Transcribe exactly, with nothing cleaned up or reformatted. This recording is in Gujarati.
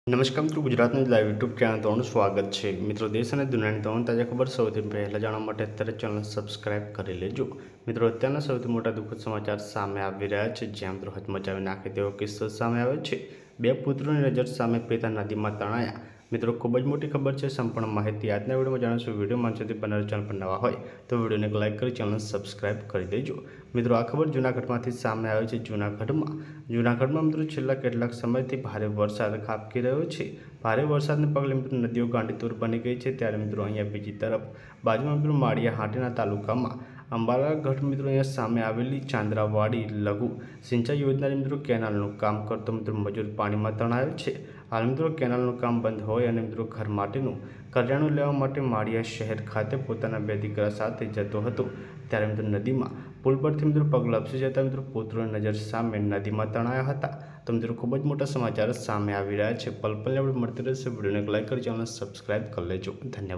નમસ્કાર મિત્રો, ગુજરાતની લાઈવ યુટ્યુબ ચેનલ તમારું સ્વાગત છે। મિત્રો, દેશ અને દુનિયાની તમામ તાજા ખબર સૌથી પહેલાં જાણવા માટે અત્યારે ચેનલ સબસ્ક્રાઇબ કરી લેજો। મિત્રો, અત્યારના સૌથી મોટા દુઃખદ સમાચાર સામે આવી રહ્યા છે, જ્યાં મિત્રો હચમચાવી નાખે તેવો કિસ્સો સામે આવ્યો છે। બે પુત્રોની નજર સામે પિતા નદીમાં તણાયા। મિત્રો, ખૂબ જ મોટી ખબર છે। સંપૂર્ણ માહિતી આજના વિડીયોમાં જાણીશું। વિડીયો માનસોથી બનાવેલ ચેનલ પર નવા હોય તો વિડીયોને એક લાઇક કરી ચેનલ સબસ્ક્રાઇબ કરી દેજો। મિત્રો, આ ખબર જૂનાગઢમાંથી સામે આવે છે। જૂનાગઢમાં જૂનાગઢમાં મિત્રો છેલ્લા કેટલાક સમયથી ભારે વરસાદ ખાબકી રહ્યો છે। ભારે વરસાદને પગલે મિત્રો નદીઓ ગાંડીતુર બની ગઈ છે। ત્યારે મિત્રો અહીંયા બીજી તરફ બાજુમાં મિત્રો માળિયા હાટીના તાલુકામાં અંબાલાગઢ મિત્રો અહીંયા સામે આવેલી ચાંદ્રાવાડી લઘુ સિંચાઈ યોજનાની મિત્રો કેનાલનું કામ કરતો મિત્રો મજૂર પાણીમાં તણાયો છે। હાલ મિત્રો કેનાલનું કામ બંધ હોય અને મિત્રો ઘર માટેનું કરિયાણું લેવા માટે માળિયા શહેર ખાતે પોતાના બે દીકરા સાથે જતો હતો। ત્યારે મિત્રો નદીમાં પુલ પરથી મિત્રો પગ લપસી જતા મિત્રો પુત્રોની નજર સામે નદીમાં તણાયા હતા। તો મિત્રો ખૂબ જ મોટા સમાચાર સામે આવી રહ્યા છે। પલ પલને આપણે મળતી રહેશે। વિડીયોને લાઈક કરી ચેનલ સબસ્ક્રાઇબ કરી લેજો। ધન્યવાદ।